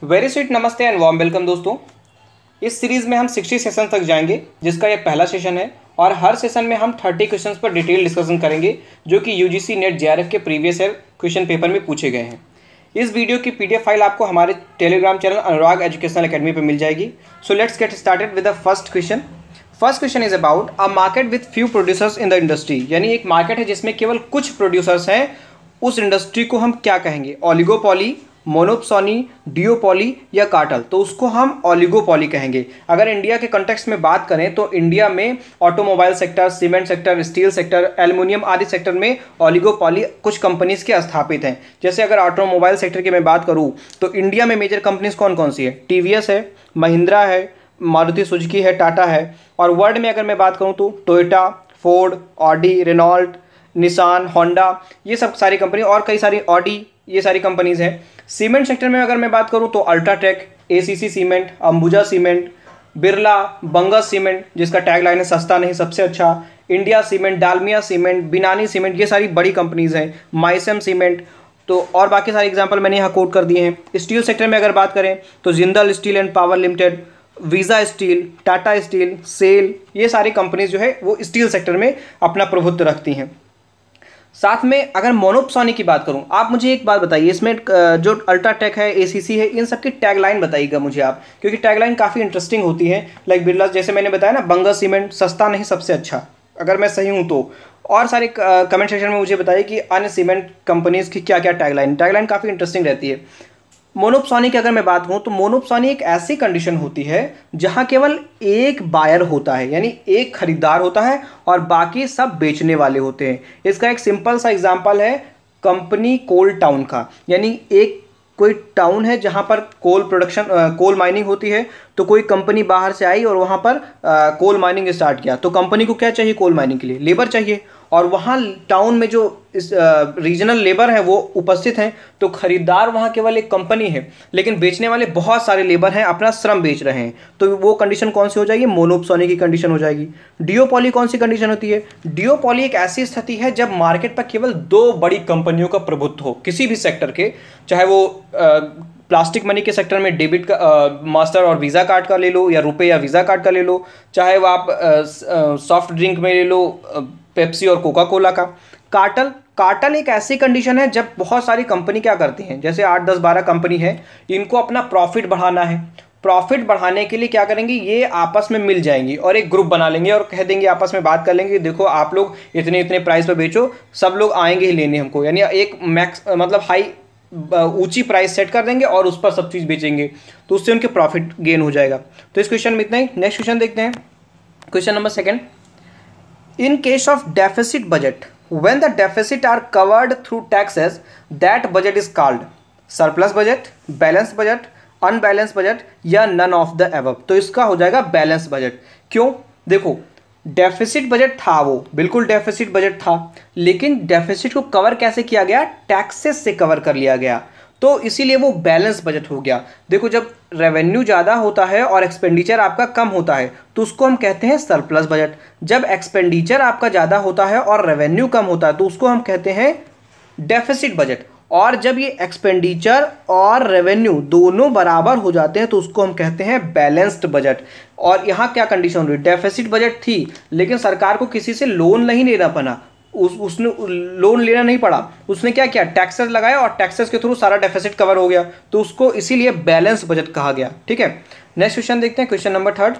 Very sweet नमस्ते and warm welcome दोस्तों। इस सीरीज़ में हम 60 सेशन तक जाएंगे, जिसका ये पहला सेशन है और हर सेशन में हम 30 क्वेश्चंस पर डिटेल डिस्कशन करेंगे जो कि यूजीसी नेट जेआरएफ के प्रीवियस ईयर क्वेश्चन पेपर में पूछे गए हैं। इस वीडियो की पीडीएफ फाइल आपको हमारे Telegram channel Anurag educational academy पर मिल जाएगी। So let's get started with the first question. First question is about a market with few producers in the industry, यानी एक मार्केट है जिसमें केवल कुछ प्रोड्यूसर्स हैं। उस इंडस्ट्री को हम क्या कहेंगे? ओलिगोपॉली, मोनोपोली, डियोपॉली या कार्टल? तो उसको हम ओलिगोपॉली कहेंगे। अगर इंडिया के कंटेक्स्ट में बात करें तो इंडिया में automobile sector, cement sector, steel sector, aluminium आदि सेक्टर में ओलिगोपॉली कुछ कंपनीज के स्थापित हैं। जैसे अगर ऑटोमोबाइल सेक्टर की मैं बात करूं तो इंडिया में मेजर कंपनीज कौन कौन सी है? टीवीएस है, महिंद्रा है, मारुति सुजुकी है, टाटा है। और वर्ल्ड में अगर मैं बात करूँ तो Toyota, Ford, Audi, Renault, Nissan, Honda, ये सब सारी कंपनी और कई सारी ऑडी, ये सारी कंपनीज हैं। सीमेंट सेक्टर में अगर मैं बात करूं तो UltraTech, ACC cement, Ambuja cement, Birla, Bangur cement जिसका टैगलाइन है सस्ता नहीं सबसे अच्छा, India cement, Dalmia cement, Binani cement, ये सारी बड़ी कंपनीज हैं। माइसम सीमेंट, तो और बाकी सारे एग्जांपल मैंने यहाँ कोट कर दिए हैं। स्टील सेक्टर में अगर बात करें तो Jindal steel and power limited, Vizag steel, Tata steel, SAIL, ये सारी कंपनीज जो है वो स्टील सेक्टर में अपना प्रभुत्व रखती हैं। साथ में अगर मोनोपोली की बात करूं, आप मुझे एक बात बताइए, इसमें जो अल्ट्राटेक है, एसीसी है, इन सब की टैगलाइन बताइएगा मुझे आप, क्योंकि टैगलाइन काफ़ी इंटरेस्टिंग होती है। लाइक बिरला, जैसे मैंने बताया ना, बंगस सीमेंट सस्ता नहीं सबसे अच्छा, अगर मैं सही हूं तो। और सारे कमेंट सेक्शन में मुझे बताइए कि अन्य सीमेंट कंपनीज की क्या क्या टैगलाइन काफ़ी इंटरेस्टिंग रहती है। मोनोपोली की अगर मैं बात करूं तो मोनोपोली एक ऐसी कंडीशन होती है जहां केवल एक बायर होता है, यानी एक खरीदार होता है और बाकी सब बेचने वाले होते हैं। इसका एक सिंपल सा एग्जांपल है कंपनी कोल टाउन का, यानी एक कोई टाउन है जहां पर कोल प्रोडक्शन, कोल माइनिंग होती है। तो कोई कंपनी बाहर से आई और वहां पर कोल माइनिंग स्टार्ट किया, तो कंपनी को क्या चाहिए? कोल माइनिंग के लिए लेबर चाहिए, और वहाँ टाउन में जो रीजनल लेबर है वो उपस्थित हैं। तो खरीदार वहाँ केवल एक कंपनी है, लेकिन बेचने वाले बहुत सारे लेबर हैं, अपना श्रम बेच रहे हैं। तो वो कंडीशन कौन सी हो जाएगी? मोनोपोली की कंडीशन हो जाएगी। डियोपॉली कौन सी कंडीशन होती है? डियोपॉली एक ऐसी स्थिति है जब मार्केट पर केवल दो बड़ी कंपनियों का प्रभुत्व हो, किसी भी सेक्टर के, चाहे वो प्लास्टिक मनी के सेक्टर में डेबिट का, मास्टर और वीज़ा कार्ड का ले लो, या रुपए या वीज़ा कार्ड का ले लो, चाहे वो आप सॉफ्ट ड्रिंक में ले लो, पेप्सी और कोका कोला का। कार्टल एक ऐसी कंडीशन है जब बहुत सारी कंपनी क्या करती हैं, जैसे 8, 10, 12 कंपनी है, इनको अपना प्रॉफिट बढ़ाना है। प्रॉफिट बढ़ाने के लिए क्या करेंगी? ये आपस में मिल जाएंगी और एक ग्रुप बना लेंगे और कह देंगे, आपस में बात कर लेंगे, देखो आप लोग इतने इतने प्राइस पर बेचो, सब लोग आएंगे ही लेने हमको, यानी एक मैक्स मतलब हाई ऊंची प्राइस सेट कर देंगे और उस पर सब चीज़ बेचेंगे, तो उससे उनके प्रॉफिट गेन हो जाएगा। तो इस क्वेश्चन में इतना ही। नेक्स्ट क्वेश्चन देखते हैं, question number 2। In case of deficit budget, when the deficit are covered through taxes, that budget is called surplus budget, balanced budget, unbalanced budget या none of the above। तो इसका हो जाएगा balance budget. क्यों? देखो, deficit budget था, वो बिल्कुल डेफिसिट बजट था, लेकिन डेफिसिट को कवर कैसे किया गया? टैक्सेस से कवर कर लिया गया, तो इसीलिए वो बैलेंस बजट हो गया। देखो, जब रेवेन्यू ज़्यादा होता है और एक्सपेंडिचर आपका कम होता है तो उसको हम कहते हैं सरप्लस बजट। जब एक्सपेंडिचर आपका ज़्यादा होता है और रेवेन्यू कम होता है तो उसको हम कहते हैं डेफिसिट बजट। और जब ये एक्सपेंडिचर और रेवेन्यू दोनों बराबर हो जाते हैं तो उसको हम कहते हैं बैलेंस्ड बजट। और यहाँ क्या कंडीशन हो रही? डेफिसिट बजट थी, लेकिन सरकार को किसी से लोन नहीं लेना पड़ा, उसने लोन लेना नहीं पड़ा, उसने क्या किया? टैक्सेस लगाया और टैक्सेस के थ्रू सारा डेफिसिट कवर हो गया, तो उसको इसीलिए बैलेंस बजट कहा गया। ठीक है, नेक्स्ट क्वेश्चन देखते हैं, question number 3।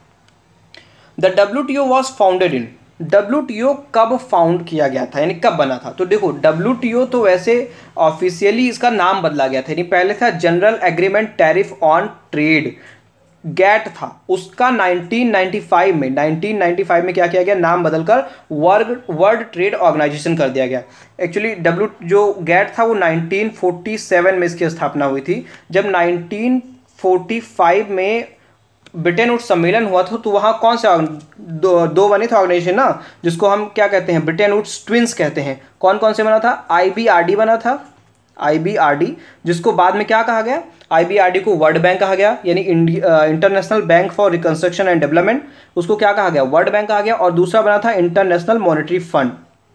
The WTO was founded in. WTO कब फाउंड किया गया था, यानी कब बना था? तो देखो, WTO तो वैसे ऑफिशियली इसका नाम बदला गया था, यानी पहले था general agreement tariff on trade, GATT था। उसका 1995 में क्या किया गया? नाम बदलकर वर्ल्ड ट्रेड ऑर्गेनाइजेशन कर दिया गया। एक्चुअली जो गैट था वो 1947 में इसकी स्थापना हुई थी। जब 1945 में ब्रिटेन वुड्स सम्मेलन हुआ था तो वहाँ कौन सा दो बने थे ऑर्गेनाइजेशन ना, जिसको हम क्या कहते हैं? ब्रिटेन वुड्स ट्विंस कहते हैं। कौन कौन से बना था? IBRD बना था, IBRD, जिसको बाद में क्या कहा गया? IBRD को वर्ल्ड बैंक कहा गया, यानी international bank for reconstruction and development, उसको क्या कहा गया? वर्ल्ड बैंक कहा गया। और दूसरा बना था इंटरनेशनल मॉनेटरी फंड।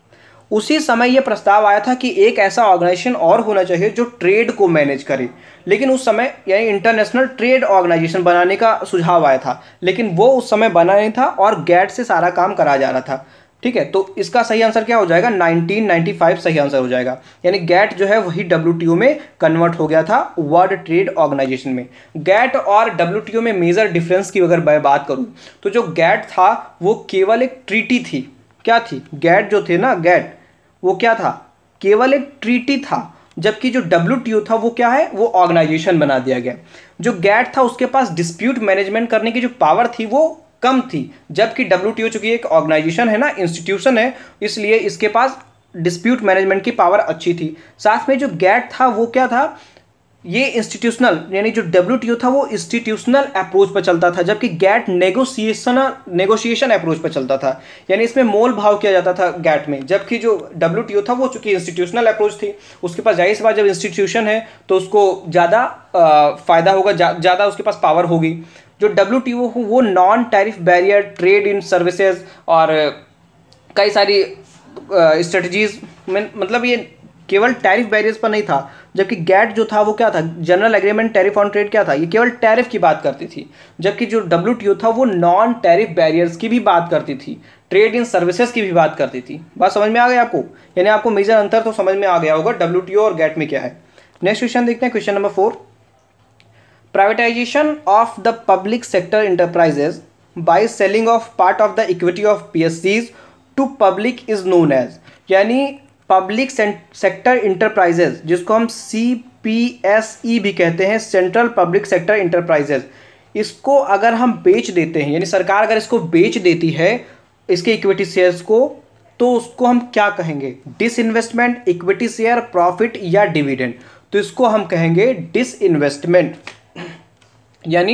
उसी समय ये प्रस्ताव आया था कि एक ऐसा ऑर्गेनाइजेशन और होना चाहिए जो ट्रेड को मैनेज करे। लेकिन उस समय यानी इंटरनेशनल ट्रेड ऑर्गेनाइजेशन बनाने का सुझाव आया था, लेकिन वो उस समय बना नहीं था और गैट से सारा काम करा जा रहा था। ठीक है, तो इसका सही आंसर क्या हो जाएगा, 1995 सही आंसर हो जाएगा। यानी गैट जो है वही WTO में कन्वर्ट हो गया था, वर्ल्ड ट्रेड ऑर्गेनाइजेशन में। गैट और WTO में मेजर डिफरेंस की अगर मैं बात करूं तो जो गैट था वो केवल एक ट्रीटी थी। क्या थी, गैट जो थे ना, गैट वो क्या था, केवल एक ट्रीटी था, जबकि जो WTO था वो क्या है, वो ऑर्गेनाइजेशन बना दिया गया। जो गैट था उसके पास डिस्प्यूट मैनेजमेंट करने की जो पावर थी वो कम थी, जबकि WTO चूंकि एक ऑर्गेनाइजेशन है ना, इंस्टीट्यूशन है, इसलिए इसके पास डिस्प्यूट मैनेजमेंट की पावर अच्छी थी। साथ में जो गैट था वो क्या था, ये इंस्टीट्यूशनल, यानी जो WTO था वो इंस्टीट्यूशनल अप्रोच पर चलता था, जबकि गैट नेगोशिएशन अप्रोच पर चलता था। यानी इसमें मोल भाव किया जाता था गैट में, जबकि जो WTO था वो चूंकि इंस्टीट्यूशनल अप्रोच थी, उसके पास जाहिर सी बात जब इंस्टीट्यूशन है तो उसको ज़्यादा फायदा होगा, ज़्यादा उसके पास पावर होगी। जो WTO हो वो non tariff barrier, trade in services और कई सारी स्ट्रेटजीज में, मतलब ये केवल टैरिफ बैरियर्स पर नहीं था। जबकि गैट जो था वो क्या था, general agreement tariff on trade क्या था, ये केवल टैरिफ की बात करती थी। जबकि जो WTO था वो नॉन टैरिफ बैरियर्स की भी बात करती थी, ट्रेड इन सर्विसेज की भी बात करती थी। बात समझ में आ गई आपको, यानी आपको मेजर अंतर तो समझ में आ गया होगा WTO और गैट में क्या है। नेक्स्ट क्वेश्चन देखते हैं, question number 4। Privatization of the public sector enterprises by selling of part of the equity of PSCs to public is known as, यानी पब्लिक सेक्टर इंटरप्राइजेज, जिसको हम CPSE भी कहते हैं, सेंट्रल पब्लिक सेक्टर इंटरप्राइजेज, इसको अगर हम बेच देते हैं, यानी सरकार अगर इसको बेच देती है इसके इक्विटी शेयर्स को, तो उसको हम क्या कहेंगे, डिसइन्वेस्टमेंट, इक्विटी शेयर, प्रॉफिट या डिविडेंड। तो इसको हम कहेंगे डिसइन्वेस्टमेंट। यानी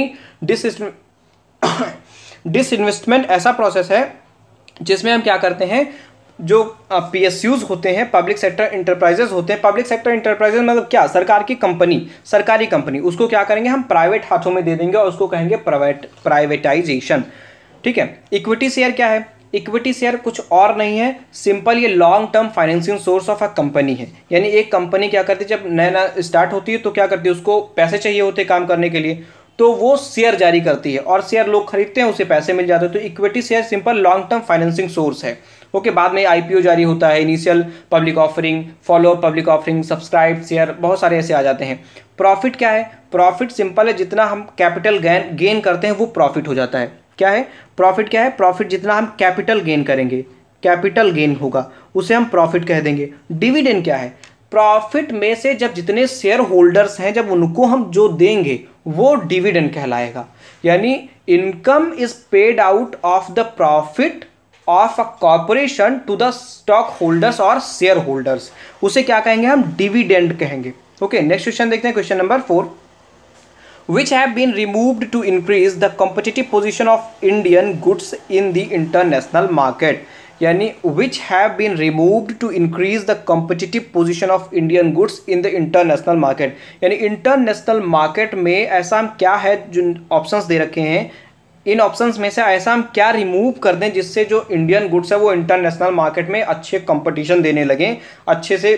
डिसइन्वेस्टमेंट ऐसा प्रोसेस है जिसमें हम क्या करते हैं, जो PSUs होते हैं, पब्लिक सेक्टर इंटरप्राइजेज होते हैं। पब्लिक सेक्टर इंटरप्राइजेज मतलब क्या, सरकार की कंपनी, सरकारी कंपनी, उसको क्या करेंगे हम प्राइवेट हाथों में दे देंगे और उसको कहेंगे प्राइवेटाइजेशन। ठीक है। इक्विटी शेयर क्या है, इक्विटी शेयर कुछ और नहीं है, सिंपल ये long term financing source of a company है। यानी एक कंपनी क्या करती है, जब नया स्टार्ट होती है तो क्या करती है, उसको पैसे चाहिए होते हैं काम करने के लिए, तो वो शेयर जारी करती है और शेयर लोग खरीदते हैं, उसे पैसे मिल जाते हैं। तो equity share simple long term financing source है। ओके, बाद में IPO जारी होता है, initial public offering, follow public offering, subscribe share, बहुत सारे ऐसे आ जाते हैं। प्रॉफिट क्या है, प्रॉफिट सिंपल है, जितना हम कैपिटल गेन करते हैं वो प्रॉफिट हो जाता है। क्या है प्रॉफिट, क्या है प्रॉफिट, जितना हम कैपिटल गेन करेंगे, कैपिटल गेन होगा उसे हम प्रॉफिट कह देंगे। डिविडेंड क्या है, प्रॉफिट में से जब जितने शेयर होल्डर्स हैं जब उनको हम जो देंगे वो डिविडेंड कहलाएगा। यानी income is paid out of the profit of a corporation to the stockholders और शेयर होल्डर्स, उसे क्या कहेंगे हम, डिविडेंड कहेंगे। ओके, नेक्स्ट क्वेश्चन देखते हैं, question number 4। which have been removed to increase the competitive position of Indian goods in the international market, यानी which have been removed to increase the competitive position of Indian goods in the international market, यानी international market में ऐसा हम क्या है, जो options दे रखे हैं, इन ऑप्शंस में से ऐसा हम क्या रिमूव कर दें जिससे जो इंडियन गुड्स है वो इंटरनेशनल मार्केट में अच्छे कंपटीशन देने लगें, अच्छे से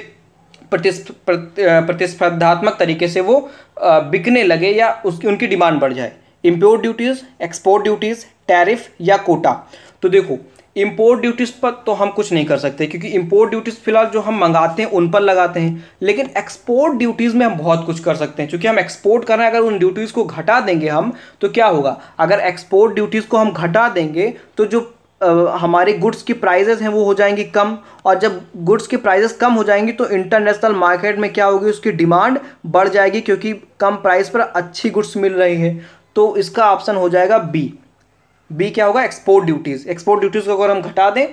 प्रतिस्पर्धात्मक तरीके से वो बिकने लगे या उनकी डिमांड बढ़ जाए। Import duties, export duties, tariff या कोटा। तो देखो, इंपोर्ट ड्यूटीज़ पर तो हम कुछ नहीं कर सकते, क्योंकि इंपोर्ट ड्यूटीज़ फिलहाल जो हम मंगाते हैं उन पर लगाते हैं, लेकिन एक्सपोर्ट ड्यूटीज़ में हम बहुत कुछ कर सकते हैं, क्योंकि हम एक्सपोर्ट कर रहे हैं। अगर उन ड्यूटीज़ को घटा देंगे हम तो क्या होगा, अगर एक्सपोर्ट ड्यूटीज़ को हम घटा देंगे तो जो हमारे गुड्स की प्राइजेस हैं वो हो जाएंगी कम, और जब गुड्स की प्राइजेस कम हो जाएंगी तो इंटरनेशनल मार्केट में क्या होगी, उसकी डिमांड बढ़ जाएगी, क्योंकि कम प्राइस पर अच्छी गुड्स मिल रही है। तो इसका ऑप्शन हो जाएगा बी क्या होगा, एक्सपोर्ट ड्यूटीज। एक्सपोर्ट ड्यूटीज को अगर हम घटा दें,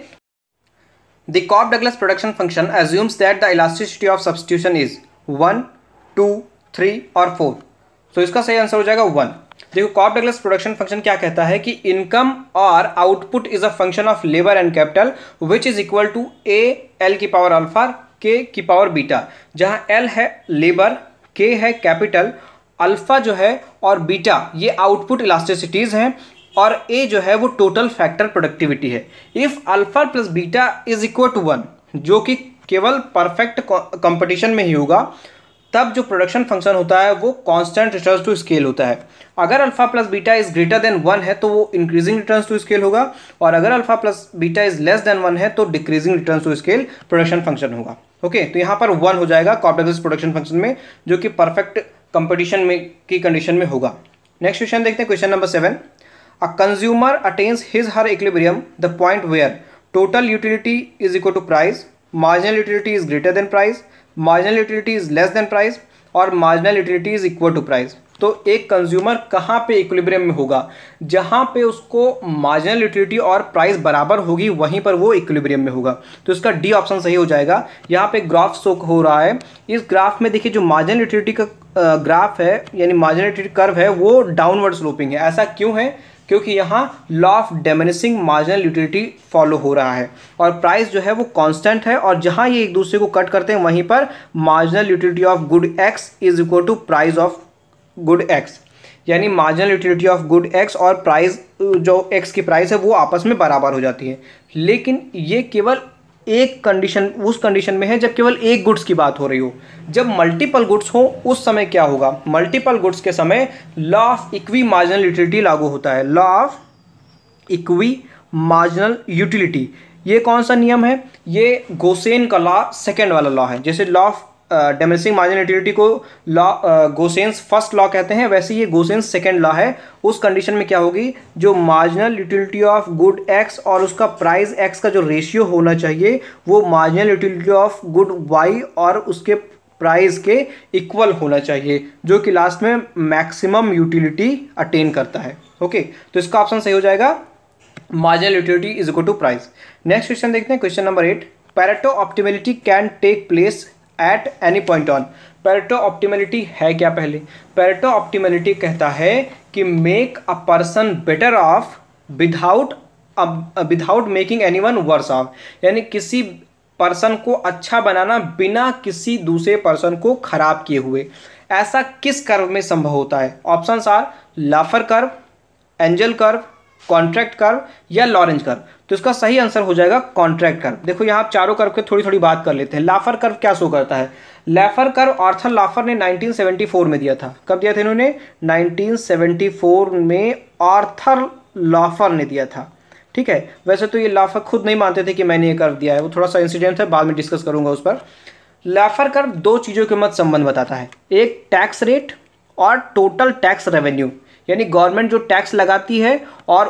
the Cobb Douglas production function assumes that the elasticity of substitution is 1, 2, 3 और 4। तो इसका सही आंसर हो जाएगा 1। देखो, कॉप-डगलस प्रोडक्शन फंक्शन क्या कहता है कि इनकम और output is a function of labour and capital which is equal to L की पावर अल्फा, K की पावर बीटा, जहां L है लेबर, K है कैपिटल, अल्फा जो है और बीटा ये आउटपुट इलास्टिसिटीज हैं, और A जो है वो टोटल फैक्टर प्रोडक्टिविटी है। If alpha plus beta is equal to 1, जो कि केवल परफेक्ट कंपटीशन में ही होगा, तब जो प्रोडक्शन फंक्शन होता है वो कांस्टेंट रिटर्न्स टू स्केल होता है। अगर alpha plus beta is greater than 1 है तो वो इंक्रीजिंग रिटर्न्स टू स्केल होगा, और अगर alpha plus beta is less than 1 है तो decreasing returns to scale production function होगा। ओके, तो यहाँ पर 1 हो जाएगा कॉम्प्लेक्स प्रोडक्शन फंक्शन में, जो कि परफेक्ट कंपटीशन में की कंडीशन में होगा। नेक्स्ट क्वेश्चन देखते हैं, question number 7। A consumer attains his her equilibrium the point where total utility is equal to price, marginal utility is greater than price, marginal utility is less than price, और marginal utility is equal to price. तो एक consumer कहाँ पे equilibrium में होगा? जहाँ पे उसको मार्जिनल यूटिलिटी और प्राइस बराबर होगी वहीं पर वो इक्विलिब्रियम में होगा। तो इसका डी ऑप्शन सही हो जाएगा। यहाँ पे ग्राफ शो हो रहा है, इस ग्राफ में देखिए जो मार्जिनल यूटिलिटी का ग्राफ है यानी मार्जिनल यूटिलिटी कर्व है वो डाउनवर्ड स्लोपिंग है। ऐसा क्यों है? क्योंकि यहाँ law of diminishing marginal utility follow हो रहा है और प्राइस जो है वो कांस्टेंट है, और जहाँ ये एक दूसरे को कट करते हैं वहीं पर marginal utility of good X is equal to price of good X, यानी marginal utility of good X और प्राइस जो एक्स की प्राइस है वो आपस में बराबर हो जाती है। लेकिन ये केवल एक कंडीशन, उस कंडीशन में है जब केवल एक गुड्स की बात हो रही हो। जब मल्टीपल गुड्स हो उस समय क्या होगा? मल्टीपल गुड्स के समय law of equi marginal utility लागू होता है। Law of equi marginal utility, ये कौन सा नियम है? ये गोसेन का लॉ सेकेंड वाला लॉ है। जैसे law of diminishing marginal utility को लॉ गोसेंस फर्स्ट लॉ कहते हैं, वैसे ये गोसेंस सेकेंड लॉ है। उस कंडीशन में क्या होगी? जो marginal utility of good X और उसका प्राइस एक्स का जो रेशियो होना चाहिए वो marginal utility of good Y और उसके प्राइस के इक्वल होना चाहिए, जो कि लास्ट में मैक्सिमम यूटिलिटी अटेन करता है। ओके, तो इसका ऑप्शन सही हो जाएगा, marginal utility is equal to price. Next question देखते हैं, question number 8। Pareto optimality can take place at any point on. Pareto optimality है क्या? पहले पैरेटो ऑप्टिमैलिटी कहता है कि make a person better off without making anyone worse off, यानी किसी पर्सन को अच्छा बनाना बिना किसी दूसरे पर्सन को खराब किए हुए। ऐसा किस कर्व में संभव होता है? Options are Laffer curve, Engel curve, contract curve या लॉरेंज कर्व। तो इसका सही आंसर हो जाएगा कॉन्ट्रैक्ट कर्व। देखो यहाँ चारों कर्व के थोड़ी थोड़ी बात कर लेते हैं। लाफर कर्व क्या शो करता है? लाफर कर्व आर्थर लाफर ने 1974 में दिया था। कब दिया था इन्होंने? 1974 में आर्थर लाफर ने दिया था। ठीक है, वैसे तो ये लाफर खुद नहीं मानते थे कि मैंने ये कर्व दिया है, वो थोड़ा सा इंसिडेंट है, बाद में डिस्कस करूंगा उस पर। लाफर कर्व दो चीज़ों के मध्य संबंध बताता है, एक टैक्स रेट और टोटल टैक्स रेवेन्यू, यानी गवर्नमेंट जो टैक्स लगाती है और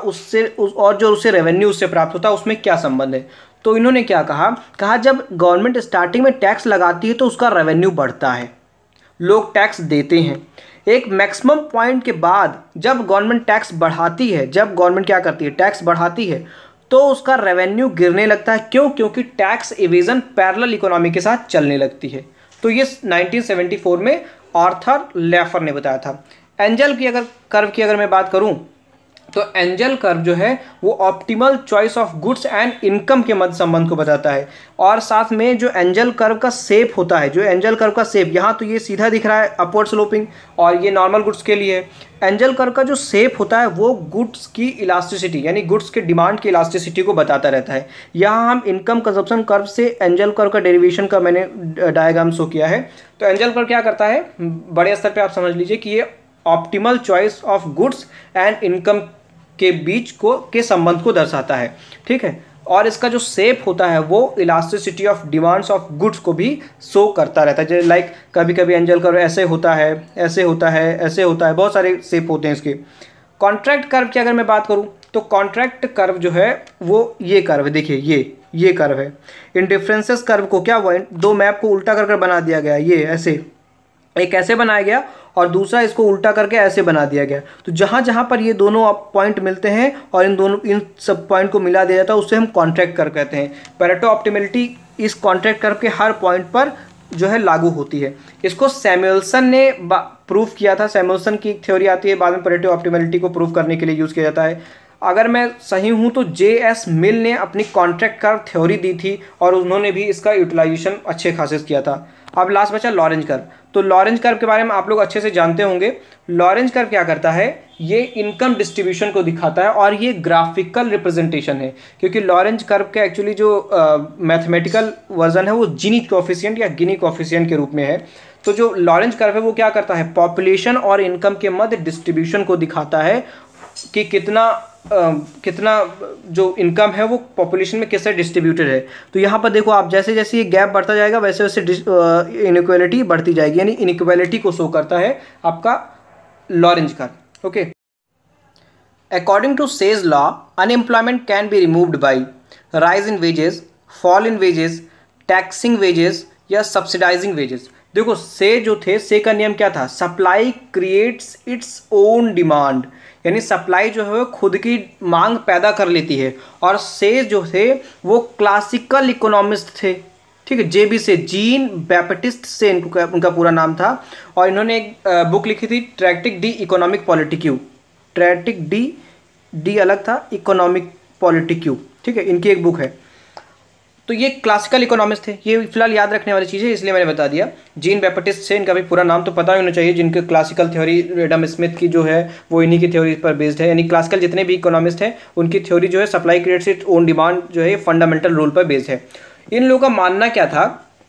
जो उससे रेवेन्यू उससे प्राप्त होता है उसमें क्या संबंध है। तो इन्होंने क्या कहा जब गवर्नमेंट स्टार्टिंग में टैक्स लगाती है तो उसका रेवेन्यू बढ़ता है, लोग टैक्स देते हैं। एक मैक्सिमम पॉइंट के बाद जब गवर्नमेंट टैक्स बढ़ाती है, जब गवर्नमेंट क्या करती है, टैक्स बढ़ाती है, तो उसका रेवेन्यू गिरने लगता है। क्यों? क्योंकि टैक्स इवेजन पैरेलल इकोनॉमी के साथ चलने लगती है। तो ये 1974 में आर्थर लैफर ने बताया था। एंजल की कर्व की अगर मैं बात करूं तो एंजल कर्व जो है वो optimal choice of goods and income के मध्य संबंध को बताता है, और साथ में जो एंजल कर्व का शेप होता है, जो एंजल कर्व का शेप, यहाँ तो ये सीधा दिख रहा है अपवर्ड स्लोपिंग और ये नॉर्मल गुड्स के लिए है। एंजल कर्व का जो शेप होता है वो गुड्स की इलास्टिसिटी यानी गुड्स के डिमांड की इलास्टिसिटी को बताता रहता है। यहाँ हम इनकम कंजप्शन कर्व से एंजल कर्व का डेरिवेशन का मैंने डायग्राम शो किया है। तो एंजल कर्व क्या करता है, बड़े स्तर पर आप समझ लीजिए कि ये optimal choice of goods and income के बीच के संबंध को दर्शाता है। ठीक है, और इसका जो शेप होता है वो elasticity of demands of goods को भी शो करता रहता है। जैसे लाइक कभी कभी एंजल कर्व ऐसे होता है, ऐसे होता है, ऐसे होता है, बहुत सारे शेप होते हैं इसके। कॉन्ट्रैक्ट कर्व की अगर मैं बात करूं तो कॉन्ट्रैक्ट कर्व जो है वो ये कर्व है, देखिए ये कर्व है। इन डिफरेंसेस कर्व को क्या हुआ, दो मैप को उल्टा कर बना दिया गया, ये ऐसे, एक ऐसे बनाया गया और दूसरा इसको उल्टा करके ऐसे बना दिया गया। तो जहाँ जहाँ पर ये दोनों पॉइंट मिलते हैं और इन सब पॉइंट को मिला दिया जाता है उससे हम कॉन्ट्रैक्ट कर्व कहते हैं। पैरेटो ऑप्टिमैलिटी इस कॉन्ट्रैक्ट कर्व के हर पॉइंट पर जो है लागू होती है। इसको सैमुएल्सन ने प्रूफ किया था। सैमुएल्सन की एक थ्योरी आती है, बाद में पैरेटो ऑप्टिमैलिटी को प्रूफ करने के लिए यूज़ किया जाता है। अगर मैं सही हूँ तो J.S. मिल ने अपनी कॉन्ट्रैक्ट कर्व थ्योरी दी थी और उन्होंने भी इसका यूटिलाइजेशन अच्छे खासे किया था। अब लास्ट बचा लॉरेंज कर्व। तो लॉरेंज कर्व के बारे में आप लोग अच्छे से जानते होंगे। लॉरेंज कर्व क्या करता है, ये इनकम डिस्ट्रीब्यूशन को दिखाता है और ये ग्राफिकल रिप्रेजेंटेशन है, क्योंकि लॉरेंज कर्व के एक्चुअली जो मैथमेटिकल वर्जन है वो जीनी कोएफिशिएंट या गिनी कोएफिशिएंट के रूप में है। तो जो लॉरेंज कर्व है वो क्या करता है, पॉपुलेशन और इनकम के मध्य डिस्ट्रीब्यूशन को दिखाता है कि कितना जो इनकम है वो पॉपुलेशन में कैसे डिस्ट्रीब्यूटेड है। तो यहाँ पर देखो आप, जैसे जैसे ये गैप बढ़ता जाएगा वैसे वैसे इनइक्वालिटी बढ़ती जाएगी, यानी इनइक्वालिटी को शो करता है आपका Lorenz curve. Okay, according to Say's law unemployment can be removed by rise in wages, fall in wages, taxing wages या सब्सिडाइजिंग वेजेस। देखो से जो थे, से का नियम क्या था, supply creates its own demand, यानी सप्लाई जो है वो खुद की मांग पैदा कर लेती है। और से जो थे वो क्लासिकल इकोनॉमिस्ट थे, ठीक है, जेबी से, जीन बैप्टिस्ट से उनका पूरा नाम था। और इन्होंने एक बुक लिखी थी ट्रैक्टिक डी इकोनॉमिक पॉलिटिक्यू, ट्रैक्टिक डी अलग था, इकोनॉमिक पॉलिटिक्यू, ठीक है, इनकी एक बुक है। तो ये क्लासिकल इकोनॉमिस्ट थे, ये फिलहाल याद रखने वाली चीज़ है इसलिए मैंने बता दिया। जीन बैप्टिस्ट से, इनका भी पूरा नाम तो पता होना चाहिए, जिनके क्लासिकल थ्योरी एडम स्मिथ की जो है वो इन्हीं की थ्योरी पर बेस्ड है, यानी क्लासिकल जितने भी इकोनॉमिस्ट हैं उनकी थ्योरी जो है supply creates its own demand जो है फंडामेंटल रूल पर बेस्ड है। इन लोगों का मानना क्या था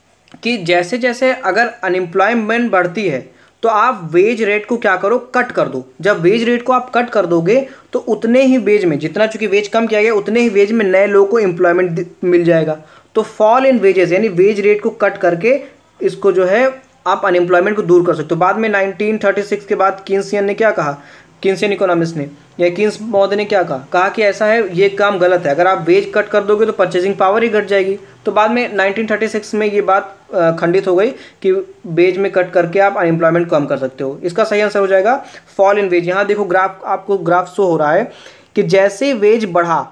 कि जैसे जैसे अगर अनएम्प्लॉयमेंट बढ़ती है तो आप वेज रेट को क्या करो, कट कर दो। जब वेज रेट को आप कट कर दोगे तो उतने ही वेज में, जितना चूंकि वेज कम किया गया उतने ही वेज में नए लोगों को एम्प्लॉयमेंट मिल जाएगा। तो फॉल इन वेजेस यानी वेज रेट को कट करके इसको जो है आप अनएम्प्लॉयमेंट को दूर कर सकते हो। बाद में 1936 के बाद कीन्सियन ने क्या कहा, कीन्सियन इकोनॉमिस्ट ने या कीन्स महोदय ने क्या कहा कि ऐसा है, ये काम गलत है, अगर आप वेज कट कर दोगे तो परचेजिंग पावर ही घट जाएगी। तो बाद में 1936 में ये बात खंडित हो गई कि वेज में कट करके आप अनएम्प्लॉयमेंट कम कर सकते हो। इसका सही आंसर हो जाएगा फॉल इन वेज। यहाँ देखो ग्राफ, आपको ग्राफ शो हो रहा है कि जैसे वेज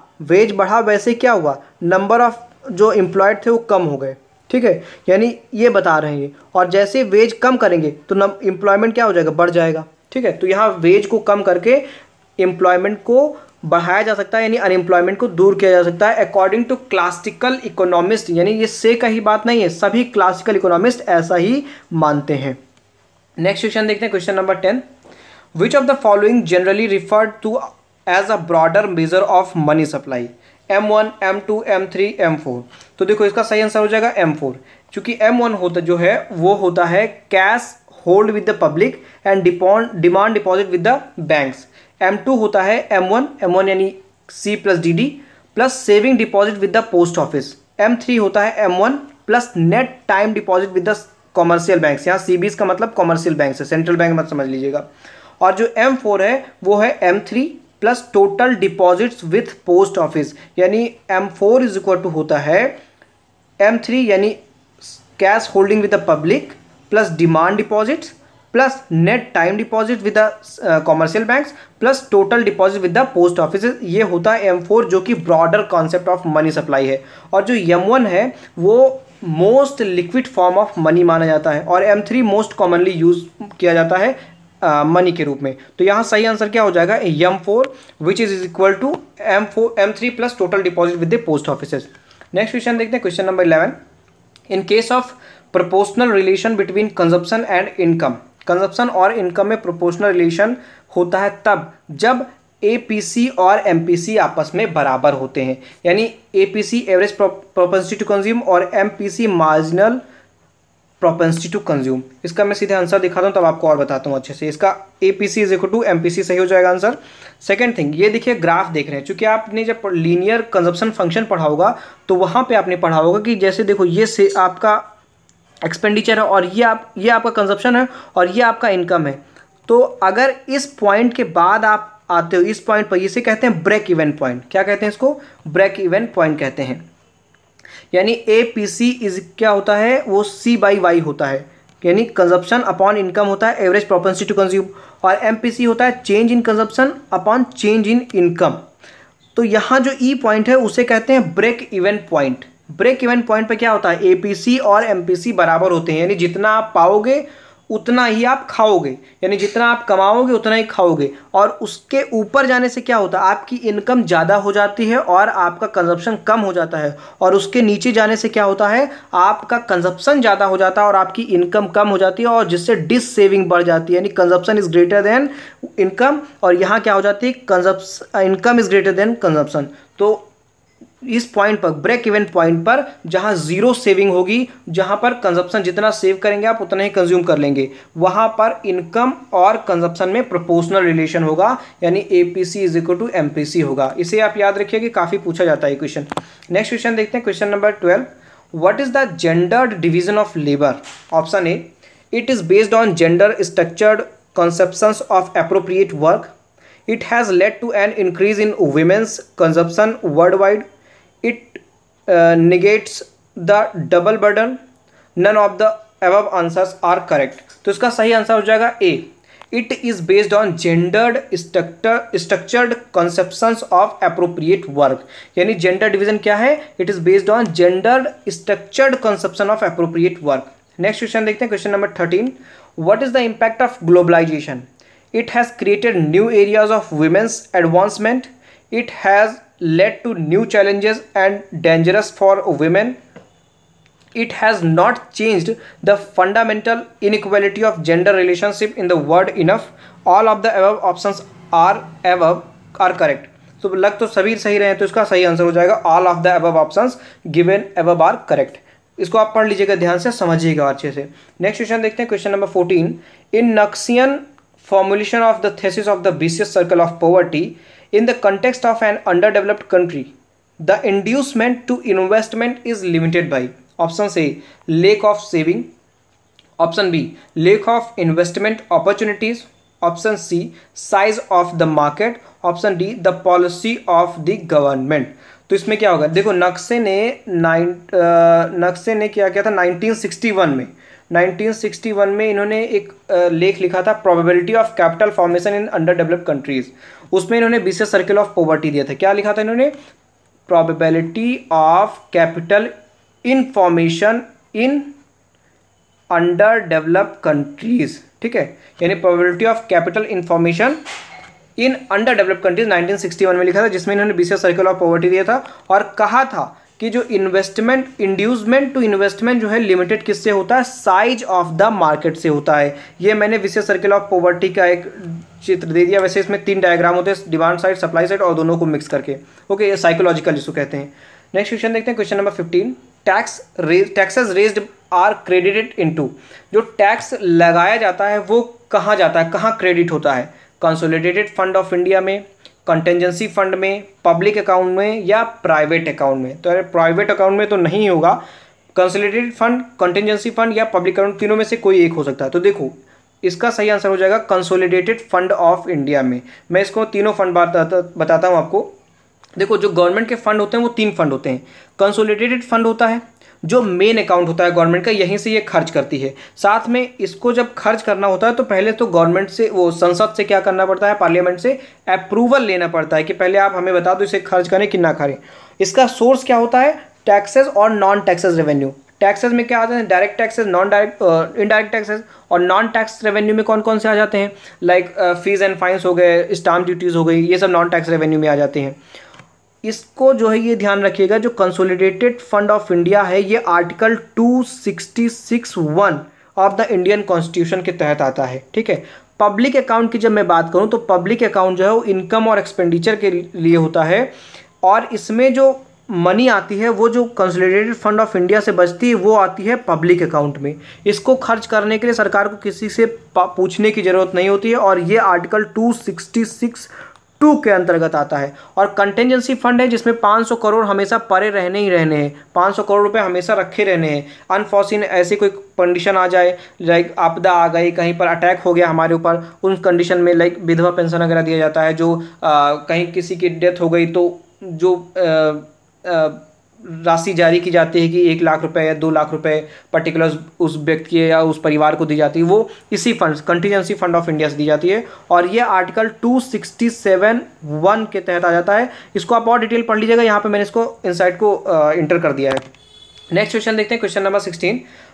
बढ़ा वैसे क्या हुआ, नंबर ऑफ जो एम्प्लॉयड थे वो कम हो गए, ठीक है, यानी ये बता रहे हैं। और जैसे वेज कम करेंगे तो एम्प्लॉयमेंट क्या हो जाएगा, बढ़ जाएगा, ठीक है। तो यहाँ वेज को कम करके एम्प्लॉयमेंट को बढ़ाया जा सकता है, यानी अनएम्प्लॉयमेंट को दूर किया जा सकता है अकॉर्डिंग टू क्लासिकल इकोनॉमिस्ट। यानी ये से का ही बात नहीं है, सभी क्लासिकल इकोनॉमिस्ट ऐसा ही मानते हैं। नेक्स्ट क्वेश्चन देखते हैं, question number 10, which of the following generally referred to as a broader measure of money supply, M1, M2, M3, M4। तो देखो इसका सही आंसर हो जाएगा M4, क्योंकि M1 होता जो है वो होता है cash hold with the public and demand deposit with the banks. M2 होता है M1 यानी C plus DD plus saving deposit with the post office. M3 होता है M1 plus net time deposit with the commercial banks. यहाँ CBs का मतलब commercial bank है, central bank मत समझ लीजिएगा। और जो M4 है वो है M3 plus total deposits with post office, यानी M4 इज इक्वल टू होता है M3 यानी cash holding with the public plus demand deposits plus net time deposit with the commercial banks plus total deposit with the post office. ये होता है M4 जो कि broader concept of money supply है। और जो M1 है वो most liquid form of money माना जाता है और M3 मोस्ट कॉमनली यूज किया जाता है मनी के रूप में। तो यहाँ सही आंसर क्या हो जाएगा, M4 which is equal to M3 plus total deposit with the post offices. Next question देखते हैं, question number 11, in case of proportional relation between consumption and income, consumption और इनकम में प्रोपोर्शनल रिलेशन होता है तब जब APC और MPC आपस में बराबर होते हैं, यानी APC average propensity to consume और MPC marginal propensity to consume. इसका मैं सीधे आंसर दिखाता हूँ तब आपको और बताता हूँ अच्छे से। इसका APC is equal to MPC सही हो जाएगा आंसर। सेकंड थिंग, ये देखिए ग्राफ देख रहे हैं, चूंकि आपने जब लीनियर कंजप्शन फंक्शन पढ़ा होगा तो वहाँ पे आपने पढ़ा होगा कि जैसे देखो ये से आपका एक्सपेंडिचर है और ये आपका कंजप्शन है और ये आपका इनकम है। तो अगर इस पॉइंट के बाद आप आते हो इस पॉइंट पर, इसे कहते हैं ब्रेक इवन पॉइंट। क्या कहते हैं इसको, ब्रेक इवन पॉइंट कहते हैं। यानी APC इज क्या होता है, वो C/Y होता है, यानी कंजप्शन अपॉन इनकम होता है एवरेज प्रोपेंसिटी टू कंज्यूम, और MPC होता है change in consumption upon change in income. तो यहाँ जो E पॉइंट है उसे कहते हैं break even point. Break even point पे क्या होता है, APC और MPC बराबर होते हैं, यानी जितना आप पाओगे उतना ही आप खाओगे, यानी जितना आप कमाओगे उतना ही खाओगे। और उसके ऊपर जाने से क्या होता है, आपकी इनकम ज़्यादा हो जाती है और आपका कंजप्शन कम हो जाता है। और उसके नीचे जाने से क्या होता है, आपका कंजप्शन ज़्यादा हो जाता है और आपकी इनकम कम हो जाती है, और जिससे डिस सेविंग बढ़ जाती है, यानी consumption is greater than income. और यहाँ क्या हो जाती है, income is greater than consumption. तो इस पॉइंट पर, ब्रेक इवन पॉइंट पर, जहां जीरो सेविंग होगी, जहां पर कंजप्शन जितना सेव करेंगे आप उतना ही कंज्यूम कर लेंगे, वहां पर इनकम और कंजप्शन में प्रोपोर्शनल रिलेशन होगा, यानी APC is equal to MPC होगा। इसे आप याद रखिए कि काफी पूछा जाता है क्वेश्चन। नेक्स्ट क्वेश्चन देखते हैं, question number 12। What is the gendered division of labour? Option A, it is based on gender structured conceptions of appropriate work. It has led to an increase in women's consumption worldwide. It negates the double burden. None of the above answers are correct. तो इसका सही answer हो जाएगा A, it is based on gendered structured conceptions of appropriate work. यानी gender division क्या है, it is based on gendered structured conception of appropriate work. Next question देखते हैं, question number 13। What is the impact of globalization? It has created new areas of women's advancement. It has led to new challenges and dangerous for women. It has not changed the fundamental inequality of gender relationship in the world enough. All of the above options are correct. तो लग तो सभी सही रहे हैं, तो इसका सही आंसर हो जाएगा all of the above options given above are correct. इसको आप पढ़ लीजिएगा, ध्यान से समझिएगा अच्छे से। नेक्स्ट क्वेश्चन देखते हैं, question number 14। In Nurksian formulation of the thesis of the vicious circle of poverty in the context of an underdeveloped country, the inducement to investment is limited by. Option A, lack of saving. Option B, lack of investment opportunities. Option C, size of the market. Option D, the policy of the government. तो इसमें क्या होगा, देखो नक्शे ने क्या किया था 1961 में इन्होंने एक लेख लिखा था, probability of capital formation in underdeveloped countries. उसमें इन्होंने विशेष सर्कल ऑफ पॉवर्टी दिया था। क्या लिखा था इन्होंने, probability of capital in formation in underdeveloped countries. ठीक है, यानी probability of capital information in underdeveloped countries 1961 में लिखा था, जिसमें इन्होंने विशेष सर्कल ऑफ पॉवर्टी दिया था और कहा था कि जो इन्वेस्टमेंट, इंड्यूसमेंट टू इन्वेस्टमेंट जो है लिमिटेड किससे होता है, साइज ऑफ द मार्केट से होता है। ये मैंने विशेष सर्कल ऑफ पॉवर्टी का एक चित्र दे दिया। वैसे इसमें 3 डायग्राम होते हैं, डिमांड साइड, सप्लाई साइड और दोनों को मिक्स करके। ओके, ये साइकोलॉजिकल जिसको कहते हैं। नेक्स्ट क्वेश्चन देखते हैं, question number 15। Taxes raised are credited into. जो टैक्स लगाया जाता है वो कहाँ जाता है, कहाँ क्रेडिट होता है, कंसोलिडेटेड फंड ऑफ इंडिया में, कंटेंजेंसी फंड में, पब्लिक अकाउंट में या प्राइवेट अकाउंट में। तो प्राइवेट अकाउंट में तो नहीं होगा, कंसोलिडेटेड फंड, कंटेंजेंसी फंड या पब्लिक अकाउंट, तीनों में से कोई एक हो सकता है। तो देखो इसका सही आंसर हो जाएगा कंसोलिडेटेड फंड ऑफ इंडिया में। मैं इसको तीनों फंड बताता हूँ आपको। देखो जो गवर्नमेंट के फंड होते हैं वो 3 फंड होते हैं। कंसोलिडेटेड फंड होता है जो मेन अकाउंट होता है गवर्नमेंट का, यहीं से ये खर्च करती है। साथ में इसको जब खर्च करना होता है तो पहले तो गवर्नमेंट से, वो संसद से क्या करना पड़ता है, पार्लियामेंट से अप्रूवल लेना पड़ता है कि पहले आप हमें बता दो इसे खर्च करें कि ना करें। इसका सोर्स क्या होता है, टैक्सेस और नॉन टैक्सेस रेवेन्यू। टैक्सेस में क्या आते हैं, direct taxes, non direct, indirect taxes. और नॉन टैक्स रेवेन्यू में कौन कौन से आ जाते हैं, लाइक फीस एंड फाइन्स हो गए, स्टाम्प ड्यूटीज़ हो गई, ये सब नॉन टैक्स रेवेन्यू में आ जाते हैं। इसको जो है ये ध्यान रखिएगा, जो कंसोलिडेटेड फंड ऑफ इंडिया है ये article 266(1) of the Indian constitution के तहत आता है। ठीक है, पब्लिक अकाउंट की जब मैं बात करूं तो पब्लिक अकाउंट जो है वो इनकम और एक्सपेंडिचर के लिए होता है, और इसमें जो मनी आती है वो जो कंसोलिडेटेड फंड ऑफ इंडिया से बचती है वो आती है पब्लिक अकाउंट में। इसको खर्च करने के लिए सरकार को किसी से पूछने की ज़रूरत नहीं होती है, और ये आर्टिकल 266(2) के अंतर्गत आता है। और कंटेंजेंसी फंड है जिसमें 500 करोड़ हमेशा परे रहने ही रहने हैं, 500 करोड़ रुपए हमेशा रखे रहने हैं। अनफॉर्चून ऐसी कोई कंडीशन आ जाए, लाइक आपदा आ गई, कहीं पर अटैक हो गया हमारे ऊपर, उन कंडीशन में लाइक विधवा पेंशन वगैरह दिया जाता है। जो कहीं किसी की डेथ हो गई तो जो राशि जारी की जाती है कि 1 लाख रुपए या 2 लाख रुपए पर्टिकुलर उस व्यक्ति या उस परिवार को दी जाती है, वो इसी fund, contingency fund of India से दी जाती है। और ये आर्टिकल 267(1) के तहत आ जाता है। इसको आप और डिटेल पढ़ लीजिएगा, यहाँ पे मैंने इसको इनसाइड को इंटर कर दिया है। नेक्स्ट क्वेश्चन देखते हैं, question number 16।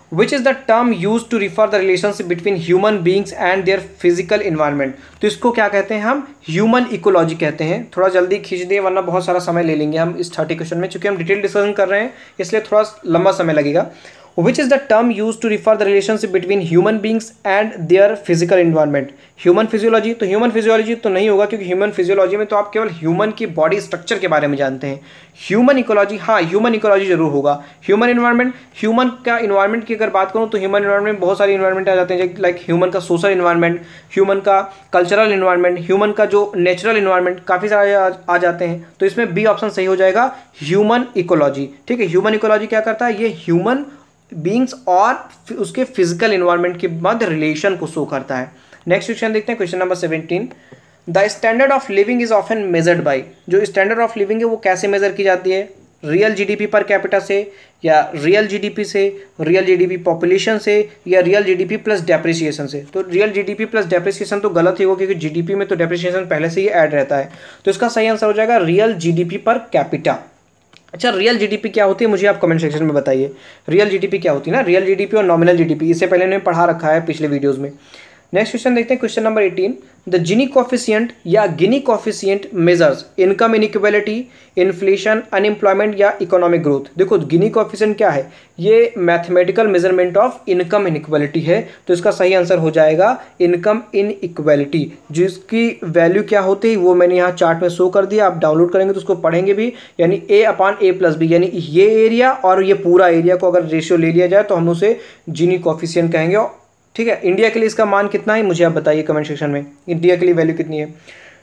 Which is the term use to refer the relationship between human beings and their physical environment. तो इसको क्या कहते हैं हम, ह्यूमन इकोलॉजी कहते हैं। थोड़ा जल्दी खींच दिए वरना बहुत सारा समय ले लेंगे हम इस 30 क्वेश्चन में, चूंकि हम डिटेल डिस्कशन कर रहे हैं इसलिए थोड़ा लंबा समय लगेगा। Which is the term used to refer the relationship between human beings and their physical environment? Human physiology, तो ह्यूमन फिजियोलॉजी तो नहीं होगा क्योंकि ह्यूमन फिजियोलॉजी में तो आप केवल ह्यूमन की बॉडी स्ट्रक्चर के बारे में जानते हैं। ह्यूमन इकोलॉजी, हाँ ह्यूमन इकोलॉजी जरूर होगा। ह्यूमन इन्वायरमेंट, ह्यूमन का इन्वायरमेंट की अगर बात करूँ तो ह्यूमन इन्वायरमेंट में बहुत सारे इन्वायरमेंट आ जाते हैं, लाइक ह्यूमन का सोशल इन्वायरमेंट, ह्यूमन का कल्चरल इन्वायरमेंट, ह्यूमन का जो नेचुरल इन्वायरमेंट, काफ़ी सारे आ जाते हैं। तो इसमें बी ऑप्शन सही हो जाएगा, ह्यूमन इकोलॉजी। ठीक है, ह्यूमन इकोलॉजी क्या करता है, ये ह्यूमन बींग्स और उसके फिजिकल इन्वायरमेंट के मध्य रिलेशन को शो करता है। नेक्स्ट क्वेश्चन देखते हैं, question number 17। The standard of living is often measured by, जो स्टैंडर्ड ऑफ लिविंग है वो कैसे मेजर की जाती है, रियल जीडीपी पर कैपिटा से, या रियल जीडीपी से, रियल जीडीपी पॉपुलेशन से, या रियल जीडीपी प्लस डेप्रिसिएशन से। तो रियल जीडीपी प्लस डेप्रिसिएशन तो गलत ही होगा क्योंकि जीडीपी में तो डेप्रिसिएशन पहले से ही ऐड रहता है। तो इसका सही आंसर हो जाएगा रियल जीडीपी पर कैपिटा। अच्छा, रियल जीडीपी क्या होती है मुझे आप कमेंट सेक्शन में बताइए। रियल जीडीपी क्या होती है ना, रियल जीडीपी और नॉमिनल जीडीपी, इससे पहले मैंने पढ़ा रखा है पिछले वीडियोस में। नेक्स्ट क्वेश्चन देखते हैं, question number 18। The Gini coefficient या Gini coefficient measures income inequality, inflation, unemployment या इकोनॉमिक ग्रोथ। देखो गिनी कोफिशिएंट क्या है, ये mathematical measurement of income inequality है। तो इसका सही आंसर हो जाएगा इनकम इनइक्वालिटी, जिसकी वैल्यू क्या होती है वो मैंने यहाँ चार्ट में शो कर दिया, आप डाउनलोड करेंगे तो उसको पढ़ेंगे भी। यानी A/A+B, यानी ये एरिया और ये पूरा एरिया को अगर रेशियो ले लिया जाए तो हम उसे जिनी कोफिशिएंट कहेंगे। ठीक है, इंडिया के लिए इसका मान कितना है मुझे आप बताइए कमेंट सेक्शन में, इंडिया के लिए वैल्यू कितनी है।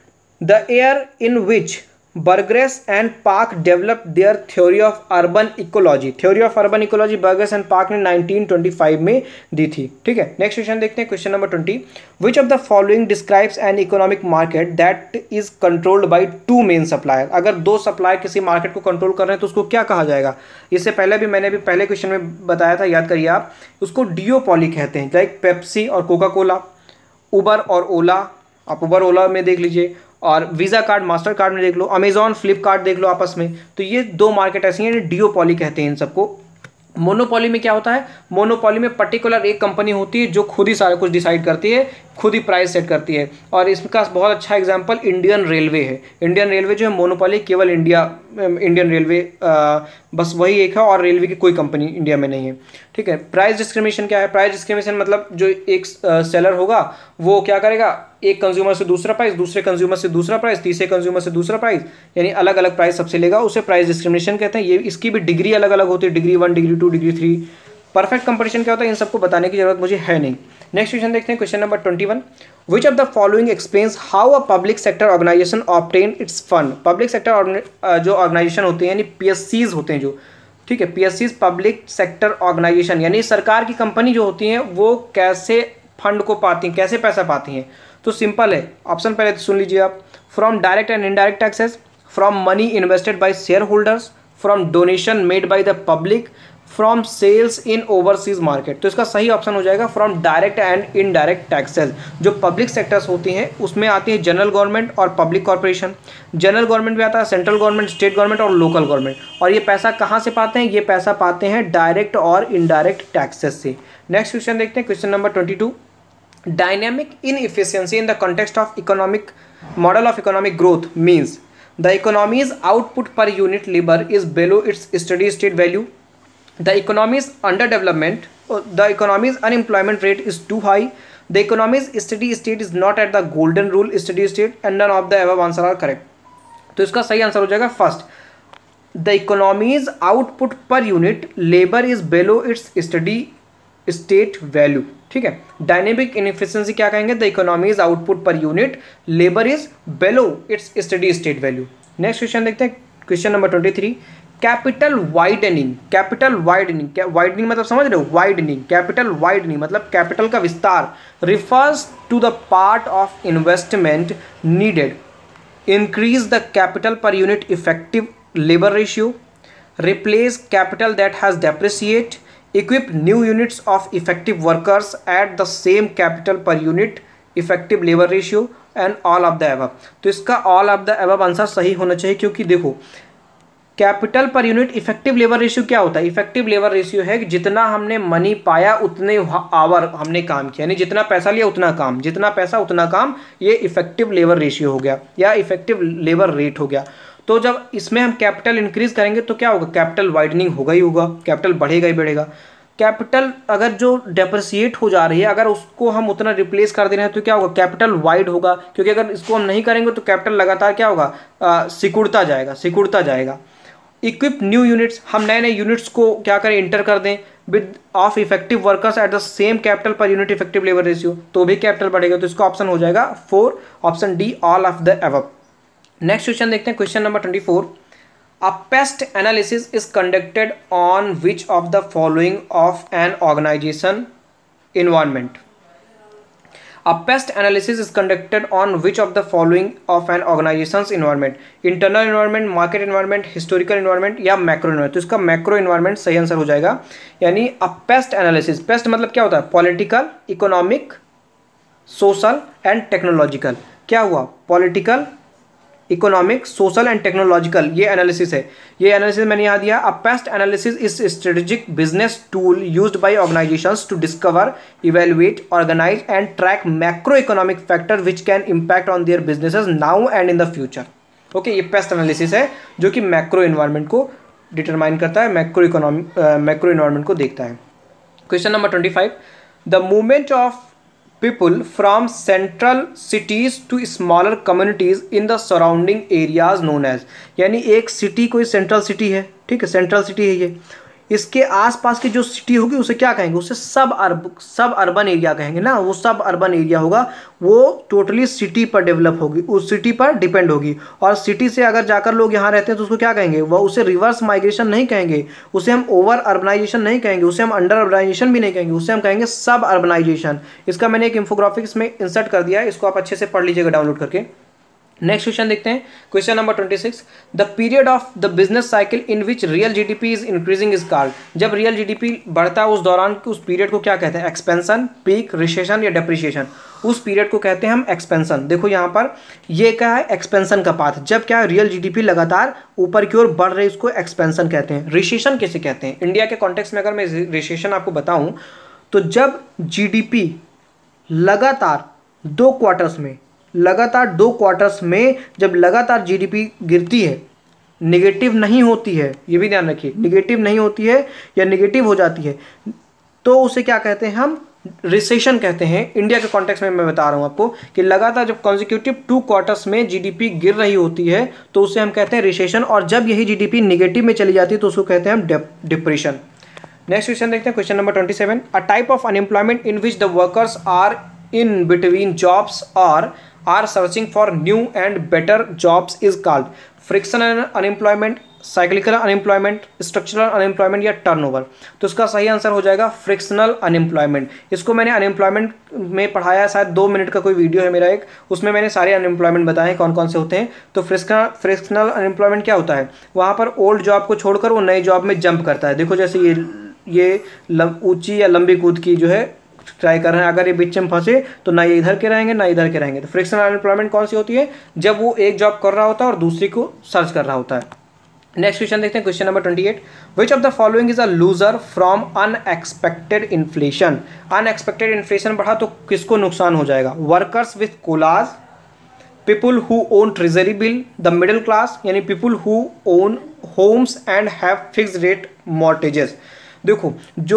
The year in which Burgess and Park develop their theory of urban ecology, theory of urban ecology Burgess and Park ने 1925 में दी थी। ठीक है, नेक्स्ट क्वेश्चन देखते हैं, question number 20। Which of the following describes an economic market that is controlled by two main supplier. अगर दो supplier किसी मार्केट को कंट्रोल कर रहे हैं तो उसको क्या कहा जाएगा। इससे पहले भी मैंने पहले क्वेश्चन में बताया था, याद करिए आप, उसको डियोपॉली कहते हैं, लाइक पेप्सी और कोका कोला, उबर और ओला, आप उबर ओला में देख लीजिए, और वीज़ा कार्ड मास्टर कार्ड में देख लो, अमेजॉन फ्लिपकार्ट देख लो आपस में। तो ये दो मार्केट ऐसी हैं, डियोपॉली कहते हैं इन सबको। मोनोपॉली में क्या होता है, मोनोपॉली में पर्टिकुलर एक कंपनी होती है जो खुद ही सारा कुछ डिसाइड करती है, खुद ही प्राइस सेट करती है। और इसका बहुत अच्छा एग्जांपल इंडियन रेलवे है। इंडियन रेलवे जो है मोनोपॉली केवल इंडियन रेलवे बस वही एक है, और रेलवे की कोई कंपनी इंडिया में नहीं है। ठीक है, प्राइस डिस्क्रिमिनेशन क्या है, प्राइस डिस्क्रिमिनेशन मतलब जो एक सेलर होगा वो क्या करेगा, एक कंज्यूमर से दूसरा प्राइस, दूसरे कंज्यूमर से दूसरा प्राइस, तीसरे कंज्यूमर से दूसरा प्राइस, यानी अलग अलग प्राइस सबसे लेगा, उसे प्राइस डिस्क्रिमिनेशन कहते हैं। ये इसकी भी डिग्री अलग अलग होती है, degree 1, degree 2, degree 3। Perfect competition क्या होता है इन सबको बताने की जरूरत मुझे है नहीं। नेक्स्ट क्वेश्चन देखते हैं, question number 21। Which of the following explains how a public sector organisation obtain its fund. Public sector जो ऑर्गेनाइजेशन होते हैं यानी PSCs होते हैं जो, ठीक है, PSCs पब्लिक सेक्टर ऑर्गेनाइजेशन यानी सरकार की कंपनी जो होती हैं वो कैसे फंड को पाती हैं, कैसे पैसा पाती हैं। तो सिंपल है, ऑप्शन पहले तो सुन लीजिए आप। From direct and indirect taxes, from money invested by share holders, from donation made by the public, from sales in overseas market. तो इसका सही ऑप्शन हो जाएगा from direct and indirect taxes. जो पब्लिक सेक्टर्स होती हैं उसमें आती है जनरल गवर्नमेंट और पब्लिक कॉर्पोरेशन। जनरल गवर्नमेंट में आता है सेंट्रल गवर्नमेंट, स्टेट गवर्नमेंट और लोकल गवर्नमेंट। और ये पैसा कहाँ से पाते हैं, ये पैसा पाते हैं डायरेक्ट और इनडायरेक्ट टैक्सेस से। नेक्स्ट क्वेश्चन देखते हैं, question number 22। Dynamic inefficiency in the context of economic model of economic growth means the economy's output per unit labour is below its study state value, the economy's underdevelopment, the economy's unemployment rate is too high, the economy's steady state is not at the golden rule steady state, and none of the above answer are correct। तो इसका सही answer हो जाएगा first, the economy's output per unit labor is below its steady state value। ठीक है, dynamic inefficiency क्या कहेंगे, the economy's output per unit labour is below its study state value. Next question देखते हैं, question number 23। Capital widening, capital widening, widening मतलब समझ रहे हो, वाइडनिंग, कैपिटल वाइडनिंग मतलब कैपिटल का विस्तार, refers to the part of investment needed increase the capital per unit effective labour ratio, replace capital that has depreciate, equip new units of effective workers at the same capital per unit effective labor ratio and all of the above। तो इसका all of the above answer सही होना चाहिए, क्योंकि देखो capital per unit effective labour ratio क्या होता है? इफेक्टिव लेबर रेशियो है कि जितना हमने मनी पाया उतने आवर हमने काम किया, यानी जितना पैसा लिया उतना काम, जितना पैसा उतना काम, ये इफेक्टिव लेबर रेशियो हो गया या इफेक्टिव लेबर रेट हो गया। तो जब इसमें हम कैपिटल इंक्रीज करेंगे तो क्या होगा? कैपिटल वाइडनिंग होगा ही होगा, कैपिटल बढ़ेगा ही बढ़ेगा। कैपिटल अगर जो डेप्रिसिएट हो जा रही है, अगर उसको हम उतना रिप्लेस कर दे रहे हैं तो क्या होगा? कैपिटल वाइड होगा, क्योंकि अगर इसको हम नहीं करेंगे तो कैपिटल लगातार क्या होगा? सिकुड़ता जाएगा, सिकुड़ता जाएगा। इक्विप न्यू यूनिट्स, हम नए नए यूनिट्स को क्या करें? इंटर कर दें with of effective workers at the same capital per unit effective labour ratio, तो भी कैपिटल बढ़ेगा। तो इसका ऑप्शन हो जाएगा 4, option D, all of the above. Next question देखते हैं, question number 24। A pest analysis is conducted on which of the following of an organization environment? A pest analysis is conducted on which of the following of an organization's environment? Internal environment, market environment, historical environment या macro environment? तो इसका macro environment सही answer हो जाएगा। यानी a pest analysis, pest मतलब क्या होता है? Political, economic, social and technological। क्या हुआ? Political, economic, social and technological, ये एनालिसिस है। ये एनालिसिस मैंने यहाँ दिया। A pest analysis is strategic business tool used by organisations to discover, evaluate, organise and track macro economic factor which can impact on their businesses now and in the future. Okay, ये pest analysis है जो कि macro environment को determine करता है, macro environment को देखता है। Question number 25। The movement of people from central cities to smaller communities in the surrounding areas known as, यानी एक सिटी कोई सेंट्रल सिटी है, ठीक है, सेंट्रल सिटी है ये, इसके आसपास की जो सिटी होगी उसे क्या कहेंगे? उसे सब अर्बन एरिया कहेंगे ना। वो सब अर्बन एरिया होगा, वो टोटली सिटी पर डेवलप होगी, उस सिटी पर डिपेंड होगी। और सिटी से अगर जाकर लोग यहाँ रहते हैं तो उसको क्या कहेंगे? वो उसे रिवर्स माइग्रेशन नहीं कहेंगे, उसे हम ओवर अर्बनाइजेशन नहीं कहेंगे, उसे हम अंडर अर्बनाइजेशन भी नहीं कहेंगे, उसे हम कहेंगे सब अर्बनाइजेशन। इसका मैंने एक इंफोग्राफिक्स में इंसर्ट कर दिया है, इसको आप अच्छे से पढ़ लीजिएगा डाउनलोड करके। नेक्स्ट क्वेश्चन देखते हैं, question number 26। The period of the business cycle in which real GDP is increasing is called. जब रियल जीडीपी बढ़ता है उस दौरान उस पीरियड को क्या कहते हैं? एक्सपेंशन, पीक, रिसेशन या डेप्रिसिएशन। उस पीरियड को कहते हैं हम एक्सपेंशन। देखो यहाँ पर ये क्या है? एक्सपेंशन का पाथ। जब क्या रियल जीडीपी लगातार ऊपर की ओर बढ़ रही है उसको एक्सपेंशन कहते हैं। रिसेशन किसे कहते हैं? इंडिया के कॉन्टेक्स्ट में अगर मैं रिसेशन आपको बताऊँ तो जब जीडीपी लगातार 2 क्वार्टर्स में जब लगातार जीडीपी गिरती है, नेगेटिव नहीं होती है, ये भी ध्यान रखिए, नेगेटिव नहीं होती है या नेगेटिव हो जाती है, तो उसे क्या कहते हैं? हम रिसेशन कहते हैं। इंडिया के कॉन्टेक्स्ट में मैं बता रहा हूँ आपको कि लगातार जब कॉन्जिक्यूटिव 2 क्वार्टर्स में जीडीपी गिर रही होती है तो उसे हम कहते हैं रिसेशन, और जब यही जीडीपी नेगेटिव में चली जाती है तो उसको कहते हैं हम डिप्रेशन। नेक्स्ट क्वेश्चन देखते हैं, question number 27। A type of unemployment in which the workers are in between jobs और are searching for new and better jobs is called frictional unemployment, cyclical unemployment, structural unemployment या turnover। तो इसका सही answer हो जाएगा frictional unemployment। इसको मैंने unemployment में पढ़ाया है, शायद 2 मिनट का कोई वीडियो है मेरा एक, उसमें मैंने सारे अनएम्प्लॉयमेंट बताए कौन कौन से होते हैं। तो फ्रिक्शनल अनएम्प्लॉयमेंट क्या होता है? वहाँ पर ओल्ड जॉब को छोड़कर वो नई जॉब में जंप करता है। देखो जैसे ये ऊंची या लंबी कूद की जो है ट्राई कर रहे हैं, अगर ये बीच में फंसे तो ना ये इधर के रहेंगे ना इधर के रहेंगे। तो फ्रिक्शनल अनएम्प्लॉयमेंट कौन सी होती है? जब वो एक जॉब कर रहा होता है और दूसरी को सर्च कर रहा होता है। नेक्स्ट क्वेश्चन देखते हैं, question number 28। Which of the following is a loser from unexpected inflation. Unexpected inflation बढ़ा तो किसको नुकसान हो जाएगा? Workers with COLAs, people who own treasury bill, the middle class, यानी people who own homes and have fixed rate mortgages. देखो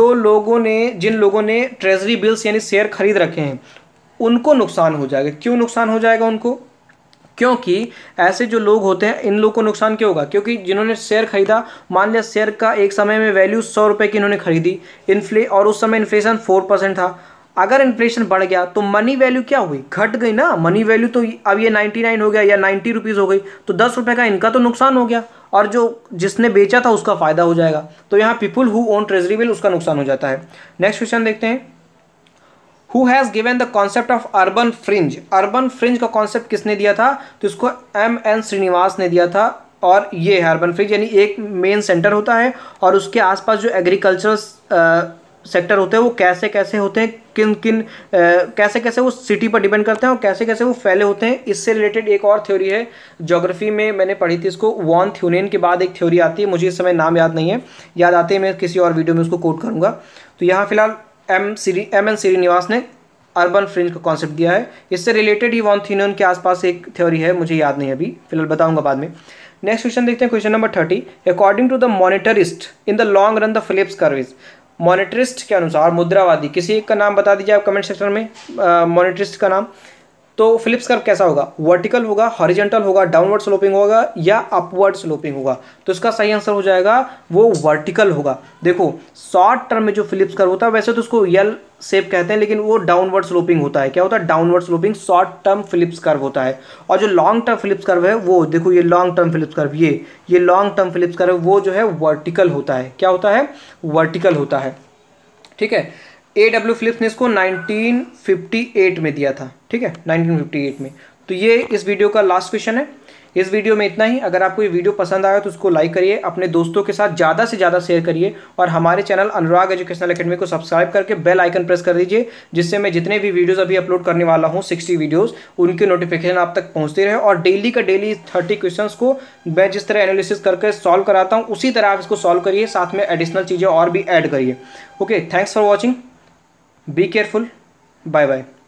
जिन लोगों ने ट्रेजरी बिल्स यानी शेयर खरीद रखे हैं उनको नुकसान हो जाएगा। क्यों नुकसान हो जाएगा उनको? क्योंकि ऐसे जो लोग होते हैं इन लोगों को नुकसान क्यों होगा? क्योंकि जिन्होंने शेयर खरीदा, मान लिया शेयर का एक समय में वैल्यू 100 रुपये की इन्होंने खरीदी, और उस समय इन्फ्लेशन 4% था। अगर इन्फ्लेशन बढ़ गया तो मनी वैल्यू क्या हुई? घट गई ना। मनी वैल्यू तो अब ये 99 हो गया या 90 रुपीज़ हो गई, तो 10 रुपये का इनका तो नुकसान हो गया और जो जिसने बेचा था उसका फायदा हो जाएगा। तो यहाँ people who own treasury bill उसका नुकसान हो जाता है। नेक्स्ट क्वेश्चन देखते हैं, who has given the concept of urban fringe. Urban fringe का कॉन्सेप्ट किसने दिया था? तो इसको M.N. श्रीनिवास ने दिया था। और ये है अर्बन फ्रिंज, यानी एक मेन सेंटर होता है और उसके आसपास जो एग्रीकल्चरल सेक्टर होते हैं वो कैसे कैसे होते हैं, किन किन कैसे कैसे वो सिटी पर डिपेंड करते हैं और कैसे कैसे वो फैले होते हैं। इससे रिलेटेड एक और थ्योरी है, ज्योग्राफी में मैंने पढ़ी थी इसको, वॉन थ्यूनेन के बाद एक थ्योरी आती है, मुझे इस समय नाम याद नहीं है, याद आते हैं मैं किसी और वीडियो में उसको कोट करूँगा। तो यहाँ फिलहाल एम एन श्रीनिवास ने अर्बन फ्रिंज का कॉन्सेप्ट दिया है। इससे रिलेटेड ही वॉन थ्यूनेन के आसपास एक थ्योरी है, मुझे याद नहीं अभी, फिलहाल बताऊंगा बाद में। नेक्स्ट क्वेश्चन देखते हैं, question number 30। According to the monetarist in the long run the Phillips curve is, monetarist के अनुसार, मुद्रावादी, किसी एक का नाम बता दीजिए आप कमेंट सेक्शन में, मॉनेटरिस्ट का नाम। तो फिलिप्स कर्व कैसा होगा, वर्टिकल होगा, हॉरिजॉन्टल होगा, डाउनवर्ड स्लोपिंग होगा या अपवर्ड स्लोपिंग होगा। तो इसका सही आंसर हो जाएगा वो वर्टिकल होगा। देखो शॉर्ट टर्म में जो फिलिप्स कर्व होता है वैसे तो उसको यल शेप कहते हैं, लेकिन वो डाउनवर्ड स्लोपिंग होता है। क्या होता है, downward sloping short term Phillips curve होता है। और जो लॉन्ग टर्म फिलिप्स कर्व है वो देखो, ये लॉन्ग टर्म फिलिप्स कर्व, ये लॉन्ग टर्म फिलिप्स कर्व वो जो है वर्टिकल होता है। क्या होता है, वर्टिकल होता है। ठीक है, A.W. फिलिप्स ने इसको 1958 में दिया था। ठीक है, 1958 में। तो ये इस वीडियो का लास्ट क्वेश्चन है। इस वीडियो में इतना ही। अगर आपको ये वीडियो पसंद आया तो उसको लाइक करिए, अपने दोस्तों के साथ ज़्यादा से ज़्यादा शेयर करिए और हमारे चैनल अनुराग एजुकेशनल एकेडमी को सब्सक्राइब करके बेल आइकन प्रेस कर दीजिए, जिससे मैं जितने भी वीडियोस अभी अपलोड करने वाला हूँ 60 वीडियोस, उनकी नोटिफिकेशन आप तक पहुँचती रहे। और डेली का डेली 30 क्वेश्चन को मैं जिस तरह एनालिसिस करके सॉल्व कराता हूँ उसी तरह आप इसको सॉल्व करिए, साथ में एडिशनल चीज़ें और भी ऐड करिए। Okay, thanks for watching, be careful, bye bye.